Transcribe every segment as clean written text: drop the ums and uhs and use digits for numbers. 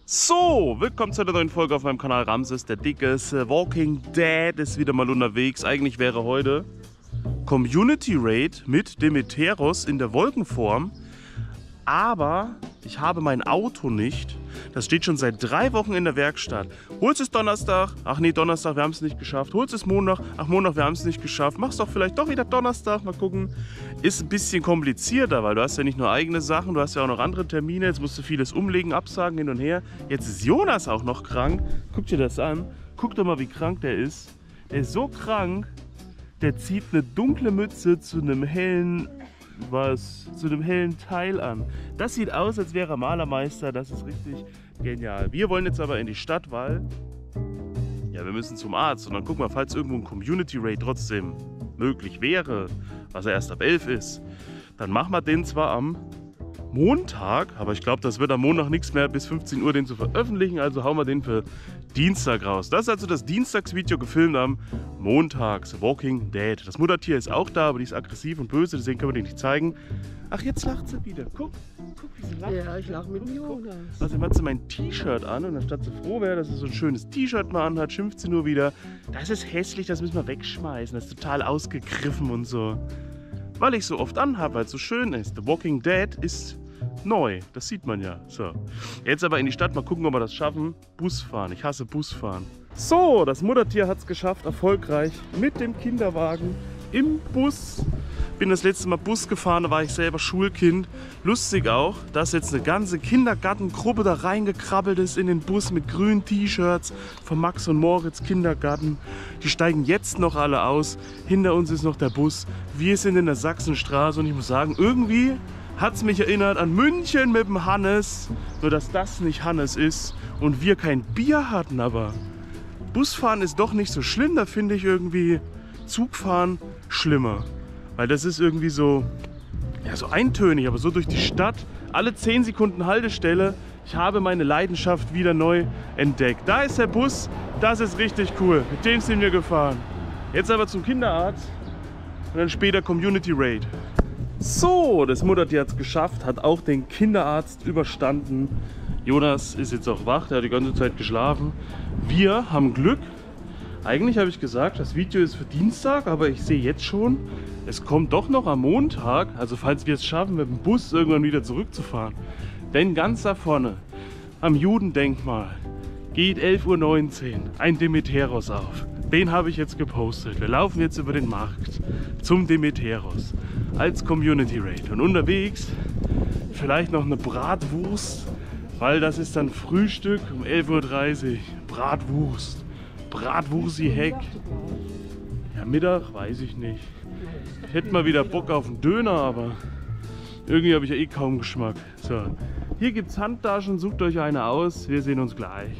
So, willkommen zu einer neuen Folge auf meinem Kanal Ramses, der Dickes. Walking Dead ist wieder mal unterwegs. Eigentlich wäre heute Community Raid mit Demeteros in der Wolkenform. Aber ich habe mein Auto nicht. Das steht schon seit 3 Wochen in der Werkstatt. Holst es Donnerstag? Ach nee, Donnerstag, wir haben es nicht geschafft. Holst es Montag? Ach, Montag, wir haben es nicht geschafft. Mach's doch vielleicht doch wieder Donnerstag. Mal gucken. Ist ein bisschen komplizierter, weil du hast ja nicht nur eigene Sachen, du hast ja auch noch andere Termine. Jetzt musst du vieles umlegen, absagen, hin und her. Jetzt ist Jonas auch noch krank. Guck dir das an. Guck doch mal, wie krank der ist. Der ist so krank, der zieht eine dunkle Mütze zu einem hellen Teil an. Das sieht aus, als wäre er Malermeister. Das ist richtig genial. Wir wollen jetzt aber in die Stadt, weil ja, wir müssen zum Arzt. Und dann gucken wir, falls irgendwo ein Community Raid trotzdem möglich wäre, was er erst ab 11 ist, dann machen wir den zwar am Montag, aber ich glaube, das wird am Montag nichts mehr bis 15 Uhr den zu veröffentlichen, also hauen wir den für Dienstag raus. Das ist also das Dienstagsvideo gefilmt am Montags, Walking Dead. Das Muttertier ist auch da, aber die ist aggressiv und böse, deswegen können wir die nicht zeigen. Ach, jetzt lacht sie wieder. Guck, wie sie lacht. Ja, ich lache mit dem Jonas. Also hat sie mein T-Shirt an und anstatt sie froh wäre, dass sie so ein schönes T-Shirt mal anhat, schimpft sie nur wieder. Das ist hässlich, das müssen wir wegschmeißen, das ist total ausgegriffen und so. Weil ich so oft anhabe, weil es so schön ist. The Walking Dead ist neu, das sieht man ja. So, jetzt aber in die Stadt, mal gucken, ob wir das schaffen. Busfahren, ich hasse Busfahren. So, das Muttertier hat es geschafft, erfolgreich mit dem Kinderwagen im Bus. Bin das letzte Mal Bus gefahren, da war ich selber Schulkind. Lustig auch, dass jetzt eine ganze Kindergartengruppe da reingekrabbelt ist in den Bus mit grünen T-Shirts vom Max und Moritz Kindergarten. Die steigen jetzt noch alle aus. Hinter uns ist noch der Bus. Wir sind in der Sachsenstraße und ich muss sagen, irgendwie hat es mich erinnert an München mit dem Hannes. Nur dass das nicht Hannes ist und wir kein Bier hatten, aber Busfahren ist doch nicht so schlimm. Da finde ich irgendwie Zugfahren schlimmer. Weil das ist irgendwie so, ja, so eintönig, aber so durch die Stadt. Alle 10 Sekunden Haltestelle. Ich habe meine Leidenschaft wieder neu entdeckt. Da ist der Bus, das ist richtig cool. Mit dem sind wir gefahren. Jetzt aber zum Kinderarzt und dann später Community Raid. So, das Muttertier hat es geschafft, hat auch den Kinderarzt überstanden. Jonas ist jetzt auch wach, der hat die ganze Zeit geschlafen. Wir haben Glück. Eigentlich habe ich gesagt, das Video ist für Dienstag, aber ich sehe jetzt schon, es kommt doch noch am Montag, also falls wir es schaffen, mit dem Bus irgendwann wieder zurückzufahren. Denn ganz da vorne, am Judendenkmal, geht 11:19 Uhr ein Demeteros auf. Den habe ich jetzt gepostet. Wir laufen jetzt über den Markt zum Demeteros als Community Raid. Und unterwegs vielleicht noch eine Bratwurst, weil das ist dann Frühstück um 11:30 Uhr. Bratwurst. Bratwursi-Heck. Ja, Mittag weiß ich nicht. Ich hätte mal wieder Bock auf einen Döner, aber irgendwie habe ich ja eh kaum Geschmack. So, hier gibt es Handtaschen, sucht euch eine aus, wir sehen uns gleich.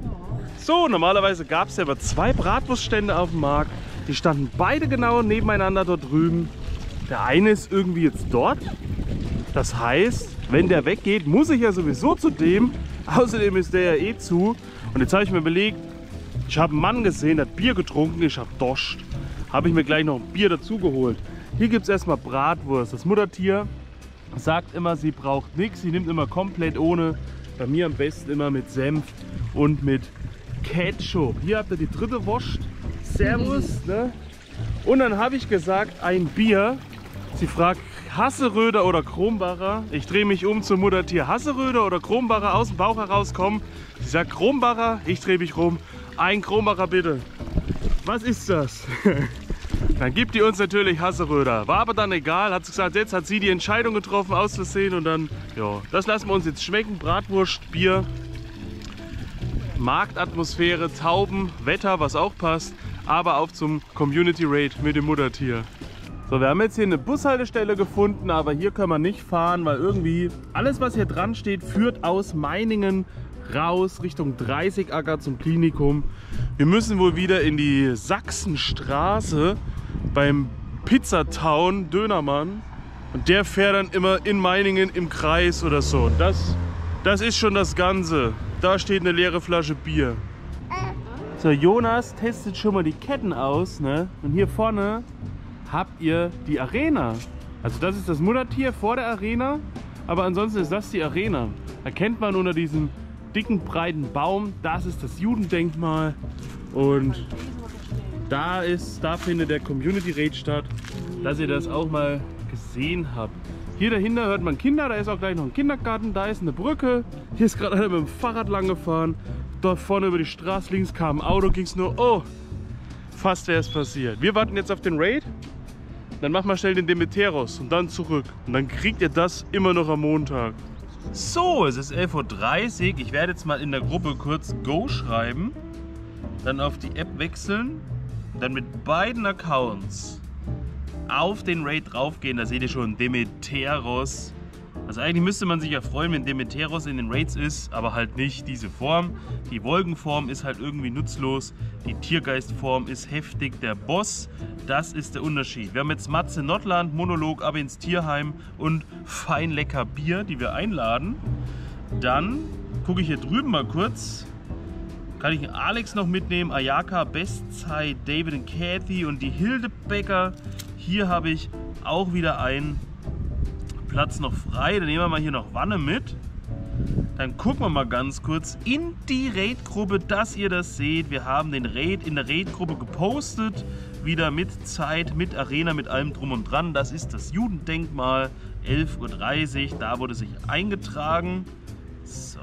So, normalerweise gab es ja aber 2 Bratwurststände auf dem Markt. Die standen beide genau nebeneinander dort drüben. Der eine ist irgendwie jetzt dort. Das heißt, wenn der weggeht, muss ich ja sowieso zu dem. Außerdem ist der ja eh zu. Und jetzt habe ich mir überlegt, ich habe einen Mann gesehen, der hat Bier getrunken, ich habe Dorscht. Habe ich mir gleich noch ein Bier dazu geholt. Hier gibt es erstmal Bratwurst. Das Muttertier sagt immer, sie braucht nichts. Sie nimmt immer komplett ohne. Bei mir am besten immer mit Senf und mit Ketchup. Hier habt ihr die dritte Wurst. Servus. Ne? Und dann habe ich gesagt, ein Bier. Sie fragt, Hasseröder oder Krombacher? Ich drehe mich um zum Muttertier. Hasseröder oder Krombacher aus dem Bauch herauskommen? Sie sagt Krombacher, ich drehe mich rum. Ein Krombacher bitte. Was ist das? Dann gibt die uns natürlich Hasseröder. War aber dann egal, hat sie gesagt, jetzt hat sie die Entscheidung getroffen, aus Versehen. Und dann, ja, das lassen wir uns jetzt schmecken. Bratwurst, Bier, Marktatmosphäre, Tauben, Wetter, was auch passt. Aber auf zum Community Raid mit dem Muttertier. So, wir haben jetzt hier eine Bushaltestelle gefunden, aber hier können wir nicht fahren, weil irgendwie alles, was hier dran steht, führt aus Meiningen raus Richtung Dreißigacker zum Klinikum. Wir müssen wohl wieder in die Sachsenstraße beim Pizzatown Dönermann und der fährt dann immer in Meiningen im Kreis oder so. Das ist schon das Ganze. Da steht eine leere Flasche Bier. So, Jonas testet schon mal die Ketten aus, ne? Und hier vorne habt ihr die Arena. Also das ist das Muttertier vor der Arena, aber ansonsten ist das die Arena. Erkennt man unter diesem dicken, breiten Baum. Das ist das Judendenkmal. Und da findet der Community Raid statt, dass ihr das auch mal gesehen habt. Hier dahinter hört man Kinder, da ist auch gleich noch ein Kindergarten, da ist eine Brücke. Hier ist gerade einer mit dem Fahrrad lang gefahren. Dort vorne über die Straße links kam ein Auto, ging es nur, oh, fast wäre es passiert. Wir warten jetzt auf den Raid, dann machen wir schnell den Demeteros und dann zurück. Und dann kriegt ihr das immer noch am Montag. So, es ist 11:30 Uhr. Ich werde jetzt mal in der Gruppe kurz Go schreiben, dann auf die App wechseln, dann mit beiden Accounts auf den Raid draufgehen. Da seht ihr schon Demeteros. Also eigentlich müsste man sich ja freuen, wenn Demeteros in den Raids ist, aber halt nicht diese Form. Die Wolkenform ist halt irgendwie nutzlos. Die Tiergeistform ist heftig. Der Boss, das ist der Unterschied. Wir haben jetzt Matze Nordland, Monolog, ab ins Tierheim und fein lecker Bier, die wir einladen. Dann gucke ich hier drüben mal kurz. Kann ich Alex noch mitnehmen, Ayaka, Bestzeit, David und Kathy und die Hildebecker. Hier habe ich auch wieder einen Platz noch frei. Dann nehmen wir mal hier noch Wanne mit. Dann gucken wir mal ganz kurz in die Raid-Gruppe, dass ihr das seht. Wir haben den Raid in der Raid-Gruppe gepostet. Wieder mit Zeit, mit Arena, mit allem drum und dran. Das ist das Judendenkmal, 11:30 Uhr. Da wurde sich eingetragen. So.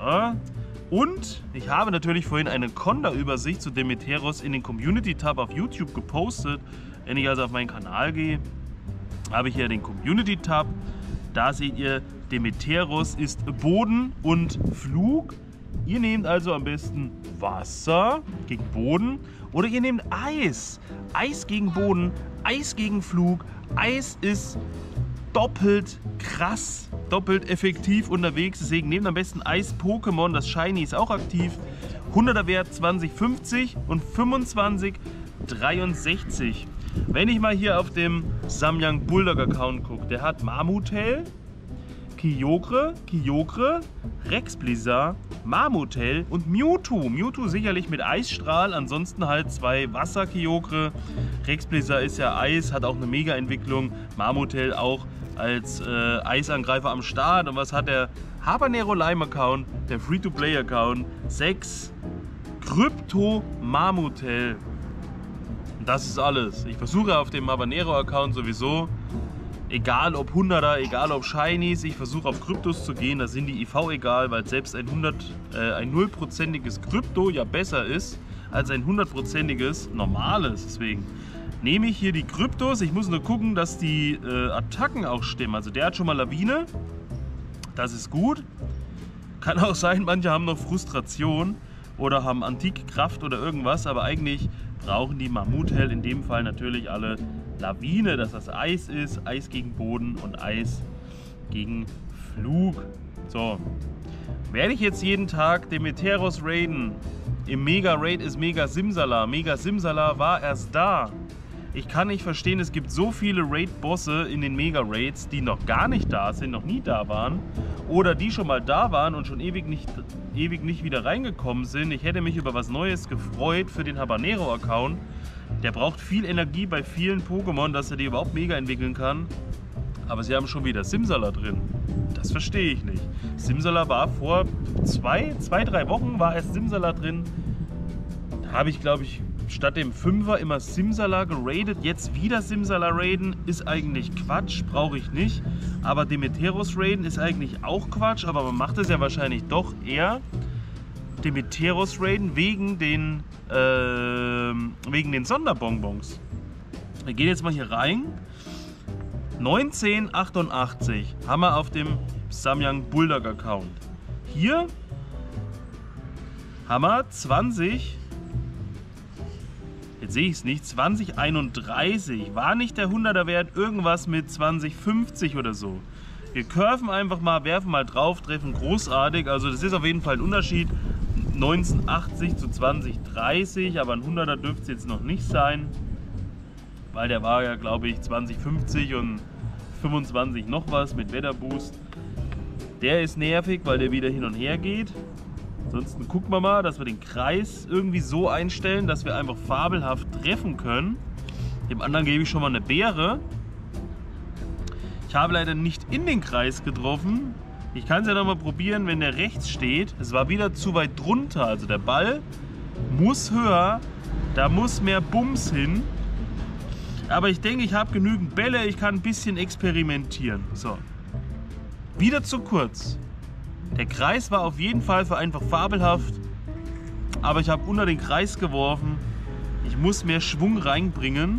Und ich habe natürlich vorhin eine Konda-Übersicht zu Demeteros in den Community-Tab auf YouTube gepostet. Wenn ich also auf meinen Kanal gehe, habe ich hier den Community-Tab. Da seht ihr, Demeteros ist Boden und Flug. Ihr nehmt also am besten Wasser gegen Boden oder ihr nehmt Eis. Eis gegen Boden, Eis gegen Flug. Eis ist doppelt krass, doppelt effektiv unterwegs. Deswegen nehmt am besten Eis-Pokémon. Das Shiny ist auch aktiv. 100er Wert 20,50 und 25,63. Wenn ich mal hier auf dem Samyang Bulldog Account gucke, der hat Marmutel, Kyogre, Rex Blizzard, Marmutel und Mewtwo. Mewtwo sicherlich mit Eisstrahl, ansonsten halt 2 Wasser-Kyogre. Rex Blizzard ist ja Eis, hat auch eine Mega-Entwicklung. Marmutel auch als Eisangreifer am Start. Und was hat der Habanero Lime Account, der Free-to-Play Account? 6 Krypto Marmutel. Das ist alles. Ich versuche auf dem Habanero-Account sowieso, egal ob 100er, egal ob Shinies, ich versuche auf Kryptos zu gehen. Da sind die IV egal, weil selbst ein 0%iges Krypto ja besser ist als ein 100%iges normales. Deswegen nehme ich hier die Kryptos. Ich muss nur gucken, dass die Attacken auch stimmen. Also der hat schon mal Lawine. Das ist gut. Kann auch sein, manche haben noch Frustration oder haben Antikkraft oder irgendwas, aber eigentlich brauchen die Mammuthell in dem Fall natürlich alle Lawine, dass das Eis ist, Eis gegen Boden und Eis gegen Flug. So, werde ich jetzt jeden Tag Demeteros raiden. Im Mega Raid ist Mega Simsala. Mega Simsala war erst da. Ich kann nicht verstehen, es gibt so viele Raid-Bosse in den Mega Raids, die noch gar nicht da sind, noch nie da waren. Oder die schon mal da waren und schon ewig nicht wieder reingekommen sind. Ich hätte mich über was Neues gefreut für den Habanero-Account. Der braucht viel Energie bei vielen Pokémon, dass er die überhaupt mega entwickeln kann. Aber sie haben schon wieder Simsala drin. Das verstehe ich nicht. Simsala war vor 2-3 Wochen war erst Simsala drin. Da habe ich, glaube ich, statt dem 5er immer Simsala geradet. Jetzt wieder Simsala raiden ist eigentlich Quatsch, brauche ich nicht. Aber Demeteros raiden ist eigentlich auch Quatsch, aber man macht es ja wahrscheinlich doch eher Demeteros raiden wegen den Sonderbonbons. Wir gehen jetzt mal hier rein. 1988 haben wir auf dem Samyang Bulldog Account. Hier haben wir 20. Jetzt sehe ich es nicht, 2031, war nicht der 100er Wert irgendwas mit 2050 oder so. Wir curven einfach mal, werfen mal drauf, treffen großartig, also das ist auf jeden Fall ein Unterschied. 1980 zu 2030, aber ein 100er dürfte es jetzt noch nicht sein, weil der war ja, glaube ich, 2050 und 25 noch was mit Wetterboost. Der ist nervig, weil der wieder hin und her geht. Ansonsten gucken wir mal, dass wir den Kreis irgendwie so einstellen, dass wir einfach fabelhaft treffen können. Dem anderen gebe ich schon mal eine Beere. Ich habe leider nicht in den Kreis getroffen. Ich kann es ja noch mal probieren, wenn der rechts steht. Es war wieder zu weit drunter. Also der Ball muss höher. Da muss mehr Bums hin. Aber ich denke, ich habe genügend Bälle. Ich kann ein bisschen experimentieren. So. Wieder zu kurz. Der Kreis war auf jeden Fall für einfach fabelhaft. Aber ich habe unter den Kreis geworfen. Ich muss mehr Schwung reinbringen.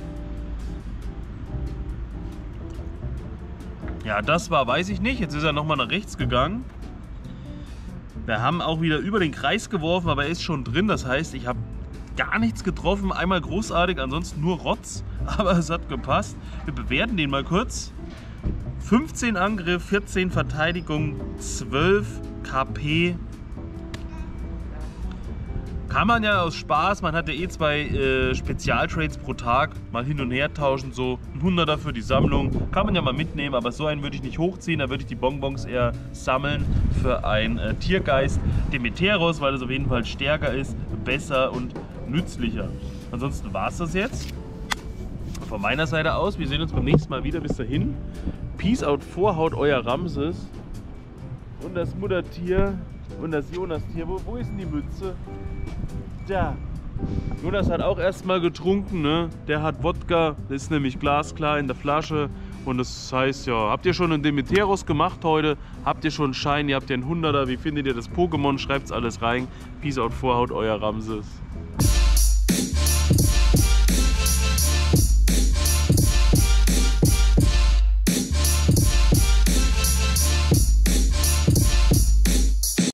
Ja, das war, weiß ich nicht. Jetzt ist er nochmal nach rechts gegangen. Wir haben auch wieder über den Kreis geworfen, aber er ist schon drin. Das heißt, ich habe gar nichts getroffen. Einmal großartig, ansonsten nur Rotz. Aber es hat gepasst. Wir bewerten den mal kurz. 15 Angriff, 14 Verteidigung, 12 KP. Kann man ja aus Spaß, man hat ja eh 2 Spezialtrades pro Tag, mal hin und her tauschen, so ein 100er für die Sammlung, kann man ja mal mitnehmen, aber so einen würde ich nicht hochziehen, da würde ich die Bonbons eher sammeln für einen Tiergeist Demeteros, weil es auf jeden Fall stärker ist, besser und nützlicher. Ansonsten war es das jetzt von meiner Seite aus, wir sehen uns beim nächsten Mal wieder, bis dahin, Peace out, Vorhaut, euer Ramses und das Muttertier und das Jonas-Tier, wo ist denn die Mütze? Da. Jonas hat auch erstmal getrunken, ne? Der hat Wodka, das ist nämlich glasklar in der Flasche. Und das heißt ja, habt ihr schon einen Demeteros gemacht heute? Habt ihr schon einen Shiny? Habt ihr einen 100er? Wie findet ihr das Pokémon? Schreibt's alles rein. Peace out, Vorhaut, euer Ramses.